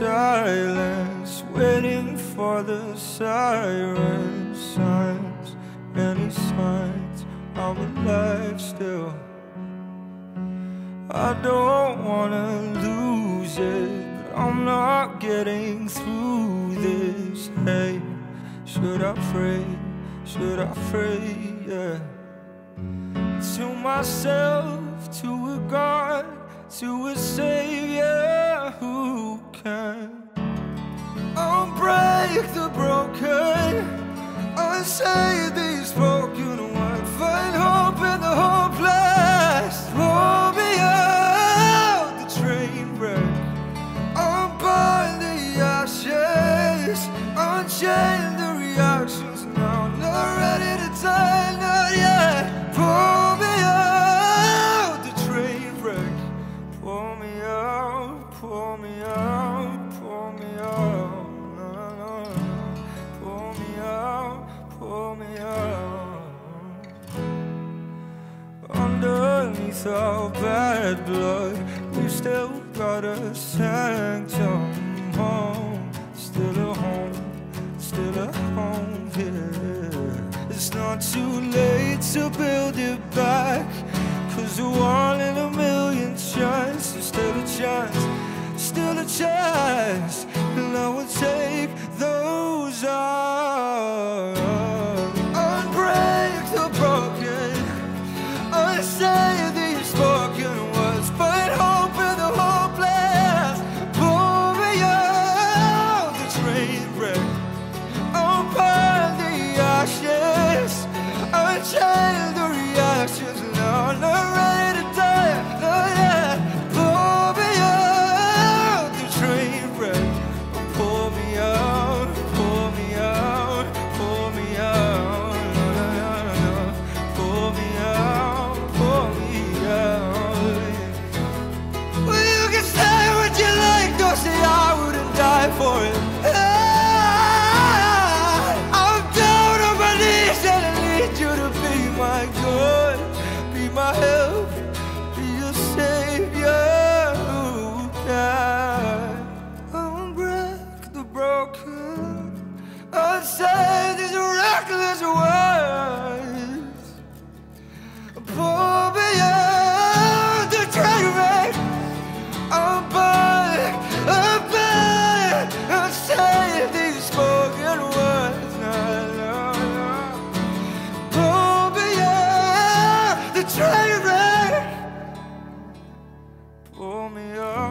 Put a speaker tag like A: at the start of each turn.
A: silence, waiting for the sirens. Signs, any signs I'm alive still. I don't wanna lose it, but I'm not getting through this. Hey, should I pray? Should I pray? Yeah. To myself, to a God, to a savior who can unbreak the broken, unsay these broken ones, find hope in the hopeless. Pull me out the train wreck, unburn the ashes, unchain the reactions. Now not ready to die, not yet. Pull me out the train wreck, pull me out, pull me out, pull me out, no, no, no. Pull me out, pull me out. Underneath our bad blood, we've still got a sanctum. Home, still a home, still a home, yeah. It's not too late to build it back, 'cause a 1 in a million chance is still a chance, still a chance. And I will take those odds. Unbreak the broken, unsay these spoken words, find hope in the hopeless. Pull me out the train wreck, unburn the ashes, unchain the reactions. Now I'm not ready to die, not yet. Pull me out the train wreck, pull me out, pull me out, pull me out, no, no, no, no. Pull me out, pull me out. Well, you can say what you like, don't say I wouldn't die for it. I'm down on my knees and I need you to be my God, be my help, be your savior who can unbreak the broken, unsay these reckless words. Pull me out the train wreck, unburn, unburn, unsay these spoken words. No, no, no. Pull me out the train wreck, pull me out.